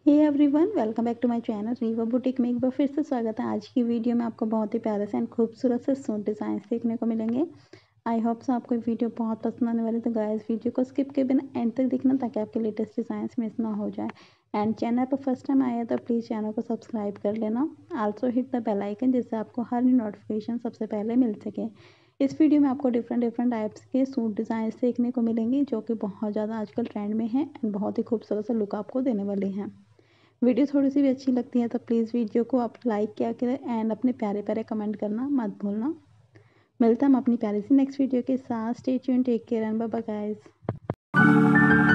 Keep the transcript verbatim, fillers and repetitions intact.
Hey everyone, welcome back to my channel Riva boutique में एक बार फिर से स्वागत है। आज की वीडियो में आपको बहुत ही प्यारे से एंड खूबसूरत से सूट डिज़ाइन देखने को मिलेंगे। आई होप सो आपको वीडियो बहुत पसंद आने वाली। तो गाइस, वीडियो को स्किप के बिना एंड तक देखना ताकि आपके लेटेस्ट डिज़ाइंस मिस ना हो जाए। एंड चैनल पर फर्स्ट टाइम आया तो प्लीज़ चैनल को सब्सक्राइब कर लेना। Also hit the bell icon जिससे आपको हर नोटिफिकेशन सबसे पहले मिल सके। इस वीडियो में आपको डिफरेंट डिफरेंट टाइप्स के सूट डिज़ाइन देखने को मिलेंगे जो कि बहुत ज़्यादा आजकल ट्रेंड में है एंड बहुत ही खूबसूरत सा लुक आपको देने वाले हैं। वीडियो थोड़ी-सी भी अच्छी लगती है तो प्लीज़ वीडियो को आप लाइक किया करें एंड अपने प्यारे-प्यारे कमेंट करना मत भूलना। मिलते हैं हम अपनी प्यारी सी नेक्स्ट वीडियो के साथ। Stay tuned, take care and bye bye guys.